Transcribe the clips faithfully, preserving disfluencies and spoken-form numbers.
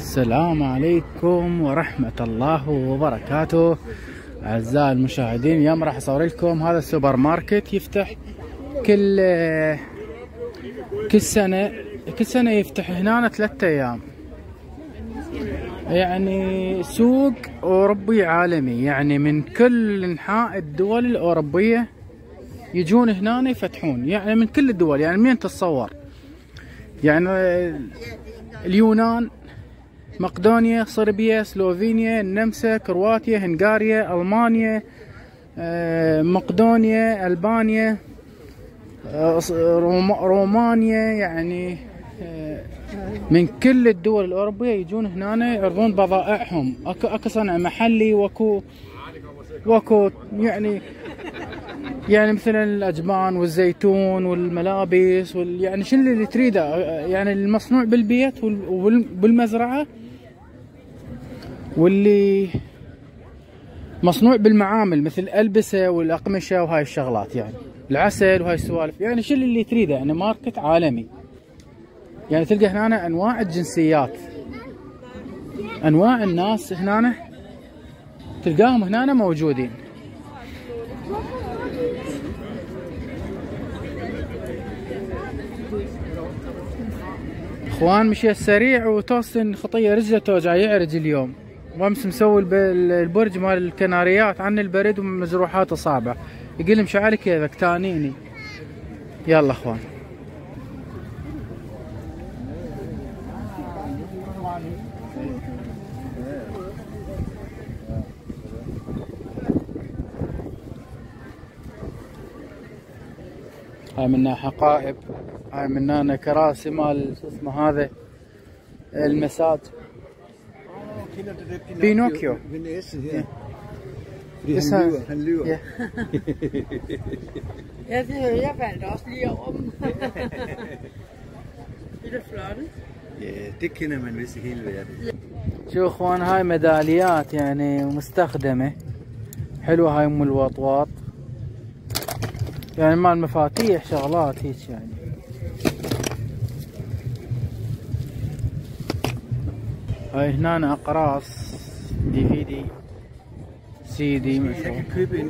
السلام عليكم ورحمة الله وبركاته. أعزائي المشاهدين، اليوم راح أصور لكم هذا السوبر ماركت يفتح كل كل سنة كل سنة يفتح هنا ثلاثة أيام، يعني سوق أوروبي عالمي، يعني من كل أنحاء الدول الأوروبية يجون هنا يفتحون، يعني من كل الدول، يعني منين تتصور، يعني اليونان، مقدونيا، صربيا، سلوفينيا، النمسا، كرواتيا، هنغاريا، ألمانيا، مقدونيا، ألبانيا، رومانيا، يعني من كل الدول الأوروبية يجون هنا يعرضون بضائعهم. اكو اكو صنع محلي، واكو واكو يعني يعني مثلا الأجبان والزيتون والملابس وال يعني شنو اللي تريده، يعني المصنوع بالبيت وبالمزرعة، واللي مصنوع بالمعامل مثل الألبسة والأقمشة وهاي الشغلات، يعني العسل وهاي السوالف، يعني شنو اللي تريده، يعني ماركت عالمي. يعني تلقى هنا أنواع الجنسيات، أنواع الناس هنا تلقاهم هنا موجودين. اخوان مشي السريع وتوصن خطيه رجله توجع، يعرج اليوم، وامس مسوي البرج مال الكناريات عن البرد ومجروحات اصابعه، يقول مشعل كيفك تانيني. يلا اخوان، هاي منا حقائب، هاي منا كراسي مال شو اسمه هذا المساج بينوكيو. شو اخوان، هاي ميداليات يعني مستخدمة حلوة، هاي ام الوطواط، يعني مال مفاتيح شغلات هيك يعني. هاي هنا اقراص دي في دي سي دي مثلا.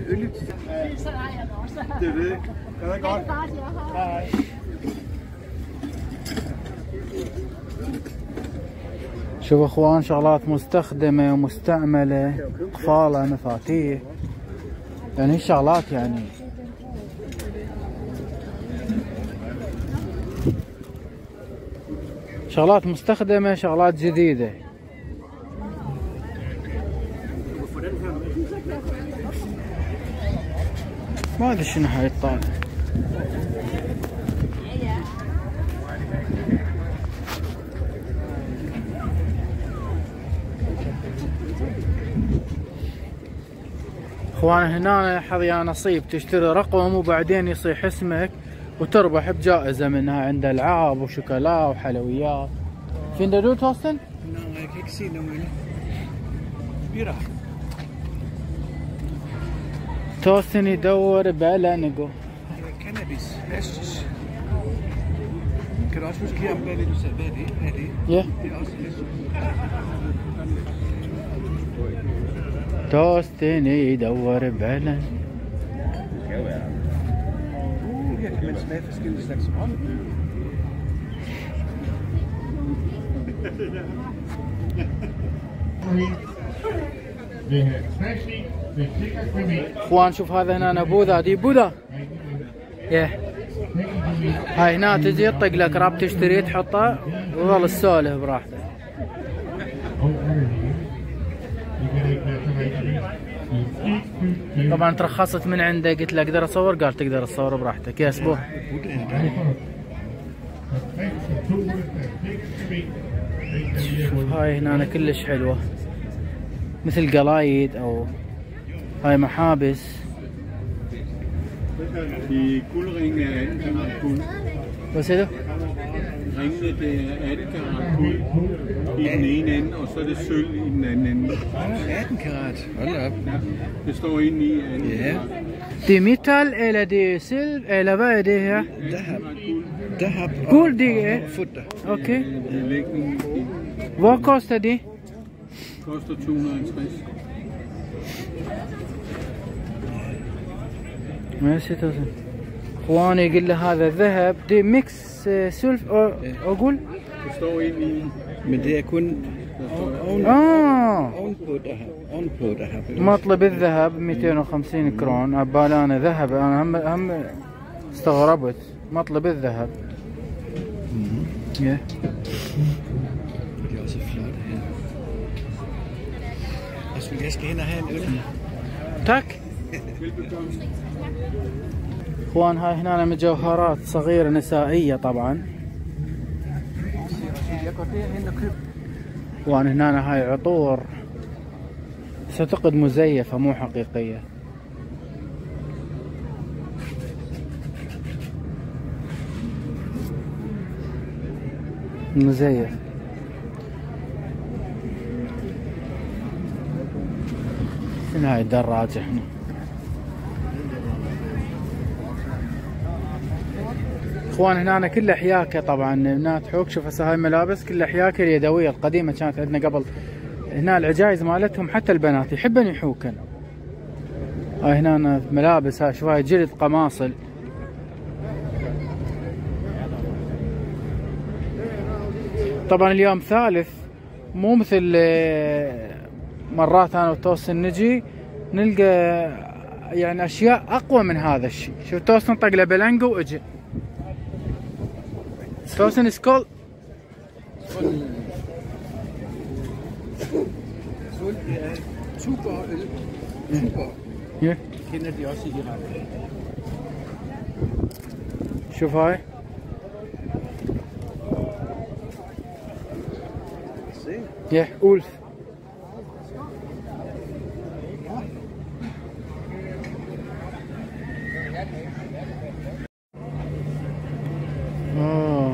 شوف اخوان، شغلات مستخدمة ومستعملة، قفالة، مفاتيح، يعني هي شغلات يعني شغلات مستخدمة، شغلات جديدة. ما ادري شنو هاي الطالع. اخوان هنا حظ يا نصيب، تشتري رقم وبعدين يصيح اسمك وتربح بجائزة منها، عند العاب وشوكولا وحلويات. فين دو توستن؟ توستن يدور بلا نقو. توستن يدور بلا. Men smager forskellige slags ånd. اخوان شوف هذا هنا بوذا، دي بوذا يه. هاي هنا تجي يطق لك راب، تشتري تحطه وظل السولف براحتك. طبعا ترخصت من عنده، قلت له اقدر اصور، قال تقدر تصور براحتك يا اسبوع. شوف هاي هنا كلش حلوة، مثل قلايد او هاي محابس. بس هذا Ringene, det er atten karat guld i den ene ende, og så er det sølv i den anden ende. atten karat, hold op. Det står inde i anden karat. Det er metal, eller det er silv, eller hvad er det her? Dahab. Dahab. Guld, det er? Futter. Okay. Hvad koster de? Koster to hundrede og halvtreds. ماشي توصل. اخواني يقول له هذا ذهب دي ميكس سلف اقول. Det står ind i. Men det er kun oven, اه ovenpå dahab. Ovenpå dahab. مطلب الذهب مئتين وخمسين كرون. عبالي انا ذهب انا هم هم استغربت. مطلب الذهب. Yeah. Det er også flot her. Altså, jeg skal hen og have en øl. تاك. اخوان هاي هنا مجوهرات صغيرة نسائية طبعا. اخوان هنا هاي عطور ستعتقد مزيفة مو حقيقية. مزيف. من هاي الدراجة هنا. اخوان هنا كلها حياكة طبعا هنا تحوك. شوف هسه هاي ملابس كلها حياكة اليدوية القديمة كانت عندنا قبل. هنا العجايز مالتهم حتى البنات يحبن يحوكن. هاي هنا ملابس هاي شوية جلد قماصل. طبعا اليوم ثالث مو مثل مرات انا وتوسن نجي نلقى يعني اشياء اقوى من هذا الشيء. شوف توسن طق له بلنقو واجي. توسن سكول Super øl. Super. Yeah. Kender de også i Iran. شوف هاي يا أولف. آه.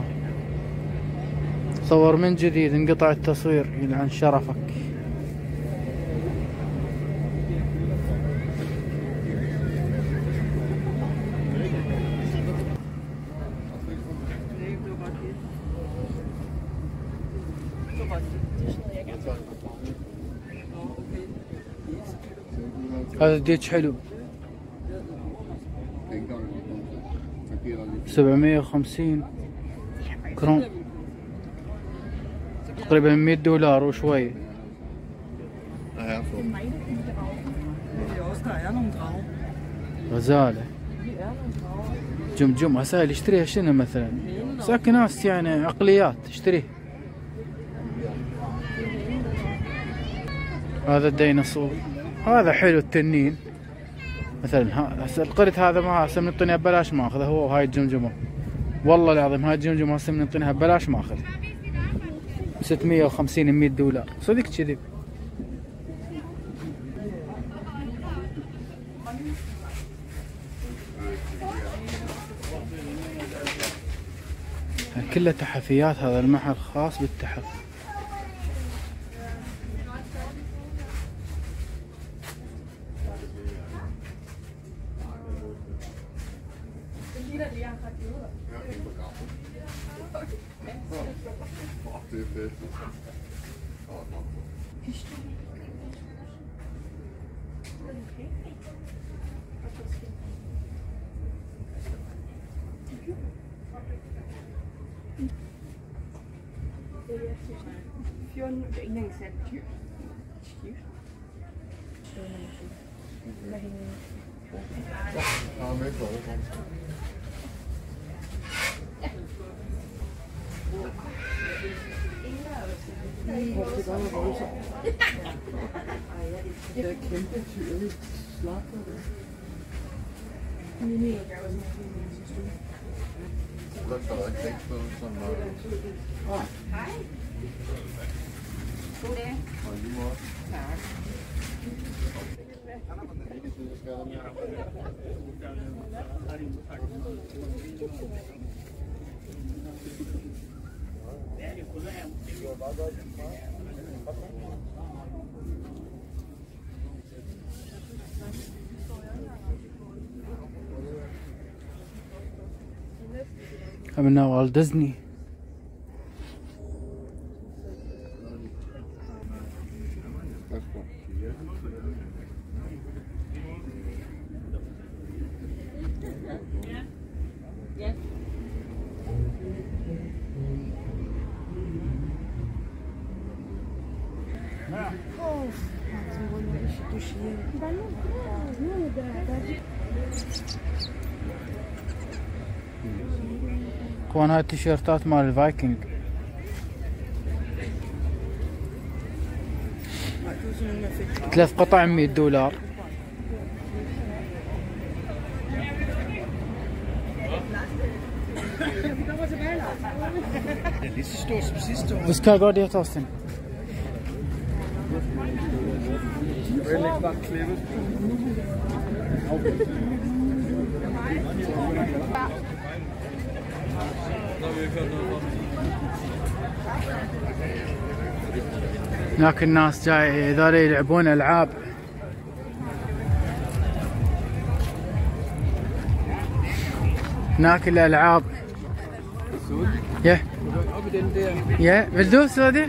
صور من جديد انقطع التصوير يلعن شرفك. هذا ديتش حلو سبعمية وخمسين كرون تقريبا مية دولار وشوي. غزالة جمجم هسه اللي يشتريها شنو مثلا؟ ساكن ناس يعني عقليات تشتريه. هذا الديناصور هذا حلو التنين مثلا. هسه القرد هذا ما هسه منطينها ببلاش ما اخذه هو. وهاي الجمجمه والله العظيم هاي الجمجمه هسه منطينها ببلاش ما اخذها. ستمية وخمسين مية دولار صدق كذب. كلها تحفيات. هذا المحل خاص بالتحف. Det er kæmpe tydeligt slot. Der er ikke tænkt på, som var... Hej. Goddag. Og lige måde. Tak. من والت ديزني. اخوان هاي التيشيرتات مال الفايكنج. ثلاث قطع مية دولار. Hvad skal jeg gøre det, Torsten? هناك الناس جاي ذولا يلعبون العاب. هناك الالعاب. Ja. Ja, vil du så det?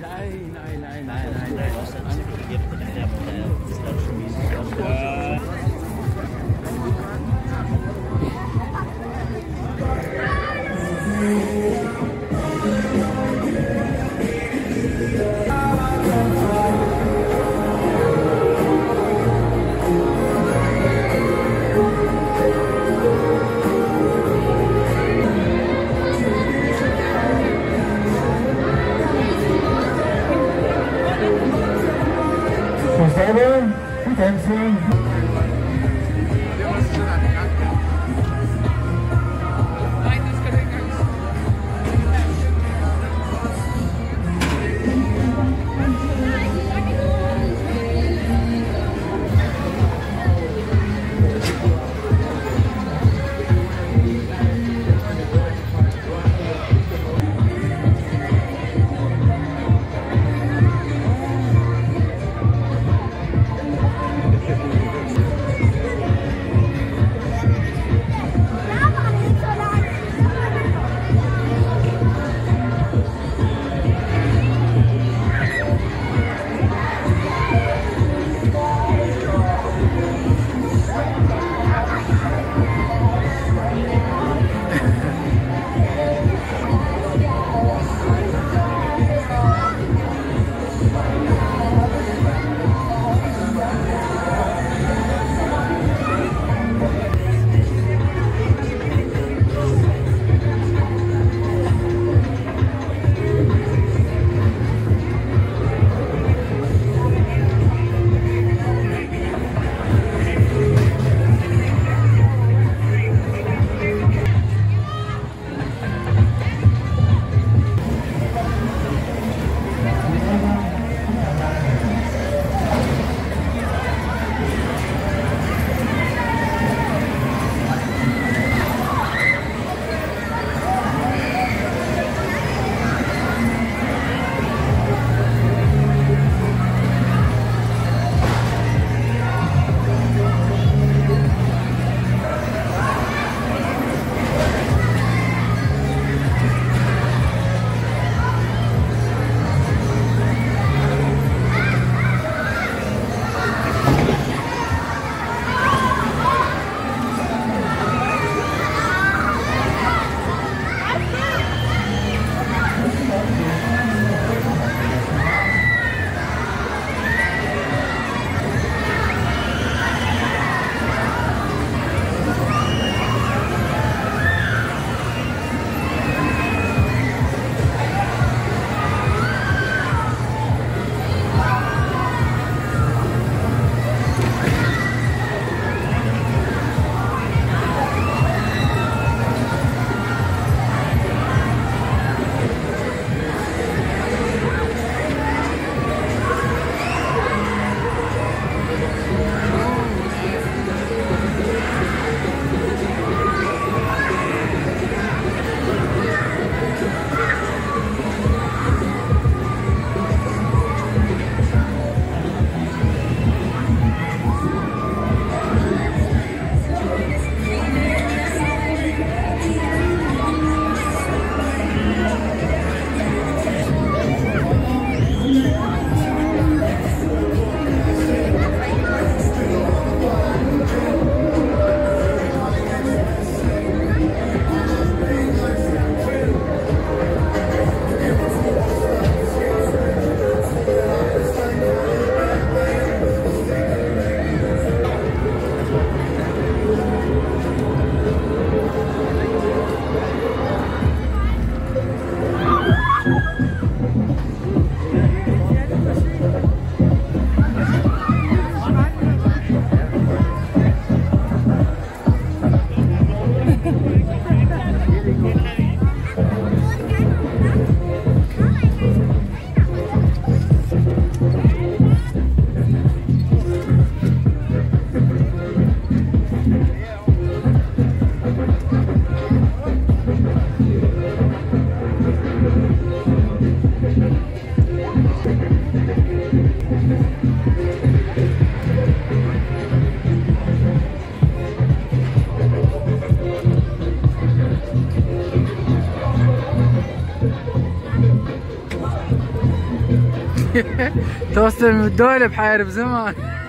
توصل من الدولة بحاير بزمان.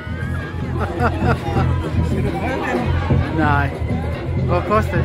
ناي go costa.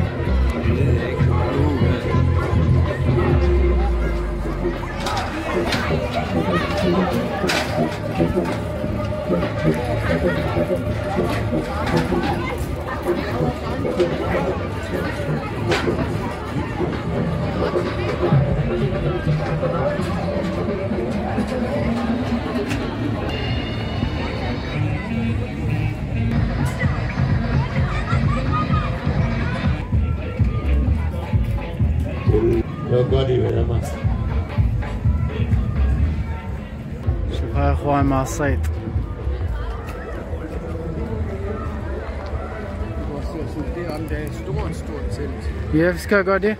شوف هاي اخوان مع الصيد. يفسكا قاعدة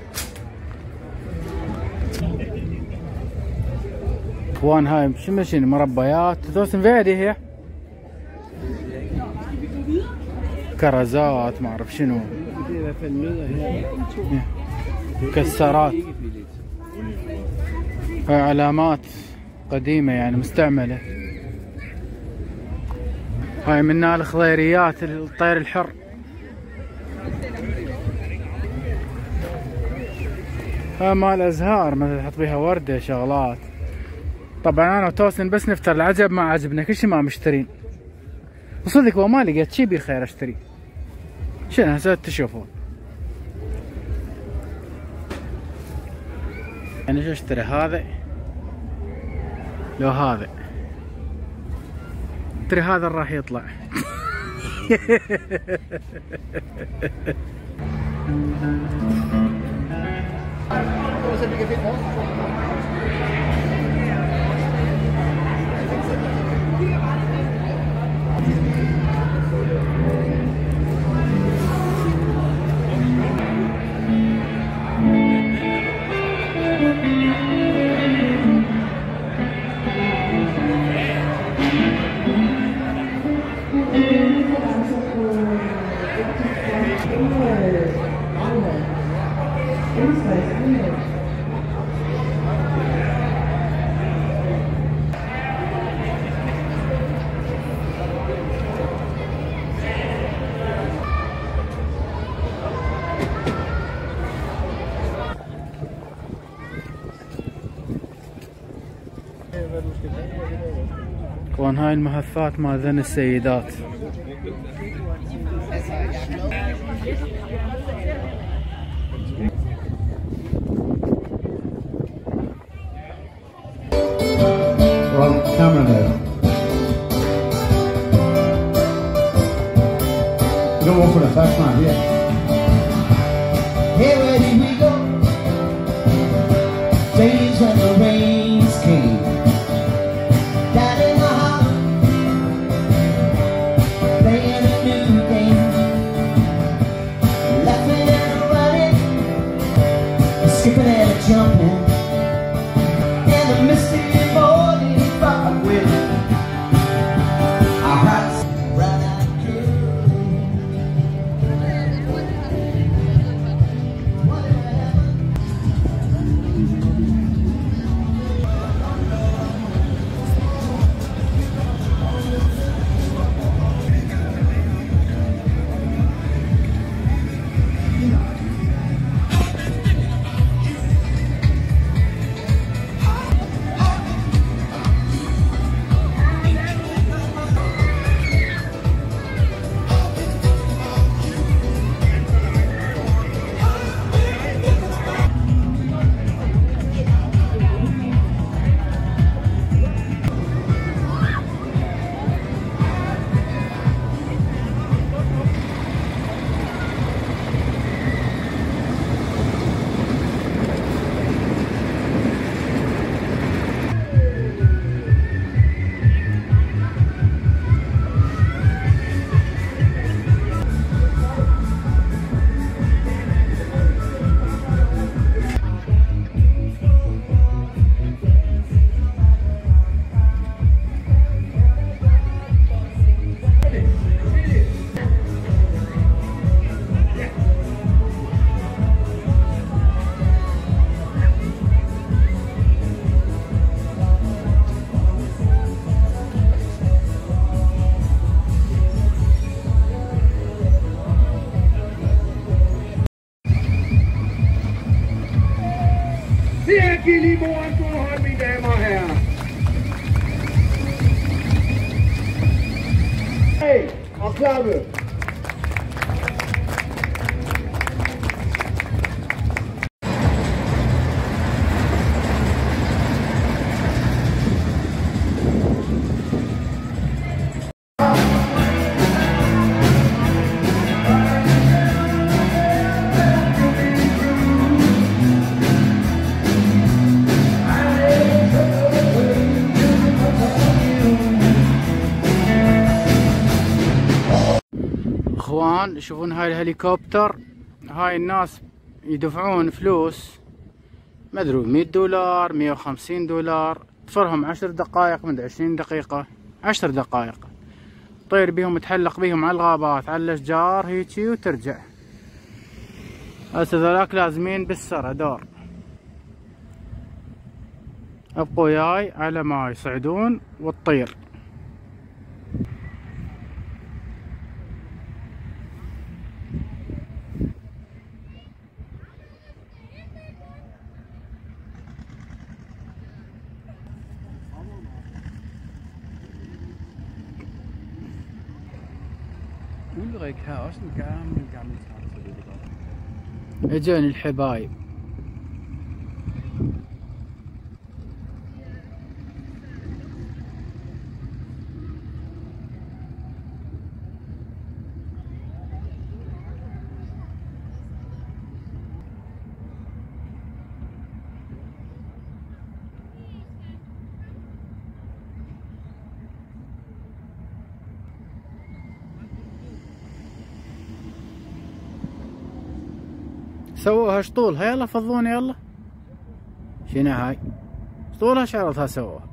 اخوان. هاي شو ماشيين مربيات توسن فيدي هي كرزات ما اعرف شنو مكسرات. هاي علامات قديمة يعني مستعملة. هاي منها الخضيريات الطير الحر. هاي مال ازهار مثلا تحط بيها وردة شغلات. طبعا انا وتوسن بس نفتر العجب ما عجبنا كل شي ما مشترين. وصدق وما لقيت شي بخير اشتري. شنو هسه تشوفون يعني شو اشتري هذا لو هذا اشتري هذا راح يطلع. اخوان هاي المهفات مال ذن السيدات. Right, camera now. You don't walk for the fast man, yeah. Hey, where did we go? Days when the rains came down in my heart, playing a new game, laughing and running, skipping and jumping, and the misty morning fog with our hearts brown-eyed girl. Klappe. اخوان تشوفون هاي الهليكوبتر، هاي الناس يدفعون فلوس ما ادري مية دولار مية وخمسين دولار، تفرهم عشر دقائق من عشرين دقيقة عشر دقائق، طير بيهم تحلق بيهم على الغابات على الاشجار هيجي وترجع. هسه ذولاك لازمين بالسرة دور، ابقوا وياي على ما يصعدون وتطير. Ulrik har også en gammel, gammel traktor, det er godt. اجاني الحبايب. سووها شطولها، يلا فضوني يلا. شنو هاي؟ شطولها شعرتها سووها.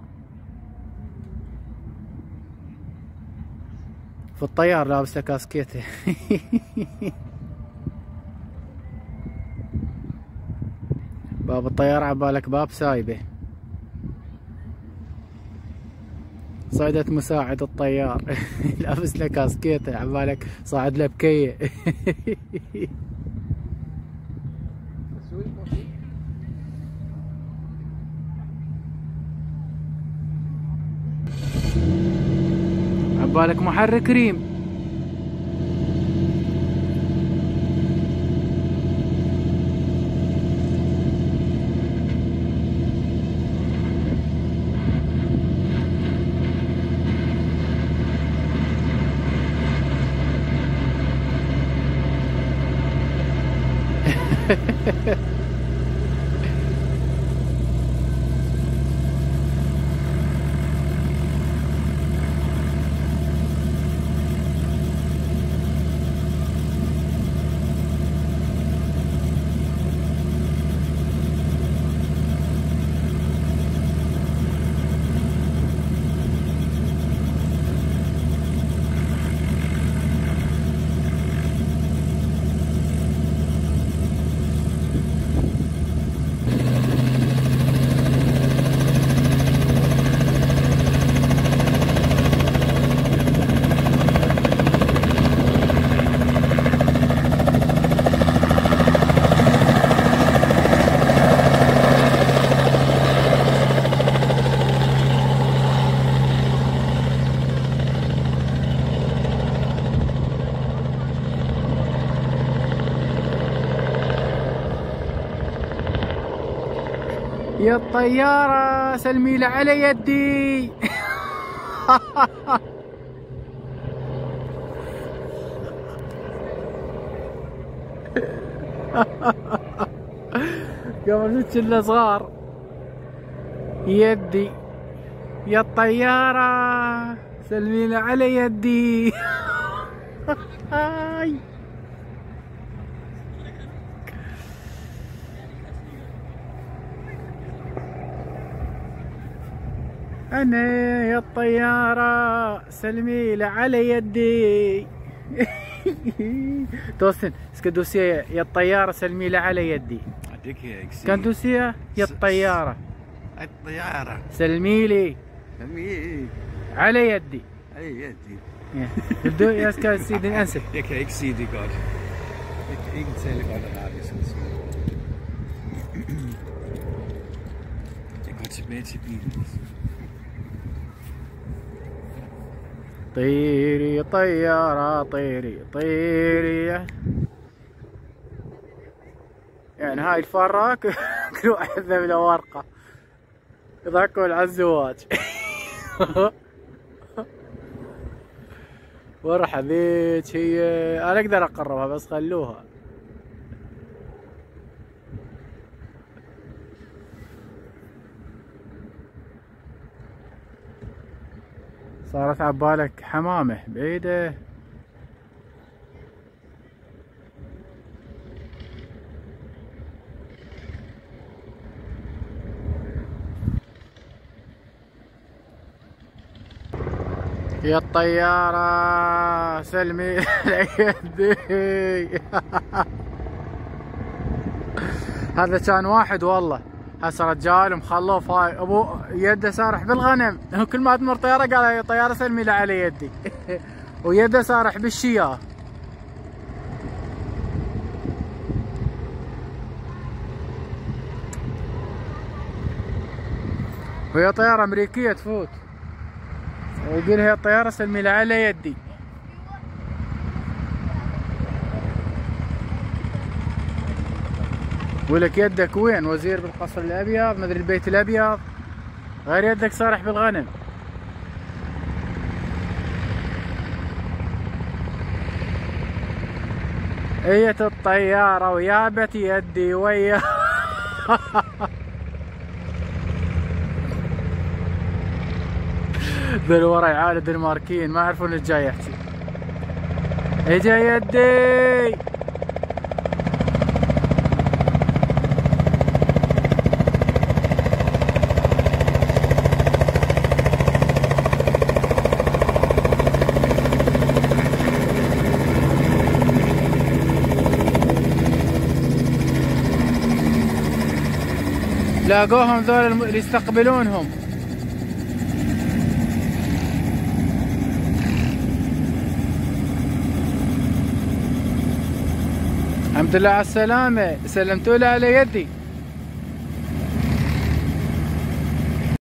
في الطيار لابسه كاسكيته. باب الطيارة عبالك باب سايبه. صعدت مساعد الطيار. لابس له كاسكيته عبالك صاعد له بكيه. عبالك محرك ريم. يا الطيارة سلمي لي على يدي. قبل شفت كنا صغار. يدي يا الطيارة سلمي لي على يدي. أنا يا الطيارة سلمي لي على يدي. توسن سكدوسية يا الطيارة سلمي لي على يدي. كان دوسية يا الطيارة الطيارة سلمي لي سلمي على يدي. على يدي. Vil jeg skal se din ansigt? Jeg kan ikke sige det godt. Jeg kan ikke tale godt arabisk. Jeg går tilbage til bilen. طيري طيارة طيري طيري. يعني هاي الفراك كل واحد له ورقة يضحكون على الزواج. ورحة ذيك هي انا اقدر اقربها بس خلوها. صارت عبالك حمامة بعيدة. يا الطيارة سلمي يدي. هذا كان واحد والله، هسه رجال مخلوف هاي ابو يده سارح بالغنم. كل ما تمر طيارة قال يا طيارة سلمي له على يدي. ويده سارح بالشياه. وهي طيارة امريكية تفوت ويقول هي الطيارة سلمي لها على يدي. ولك يدك وين؟ وزير بالقصر الابيض، مدري البيت الابيض، غير يدك صارح بالغنم. اية الطيارة ويابت يدي ويا. ذول ورا يعالوا دنماركيين ما يعرفون ايش جاي يحكي. اجا يدي. لاقوهم ذول اللي يستقبلونهم. الحمد لله على السلامة، سلمتوا له على يدي.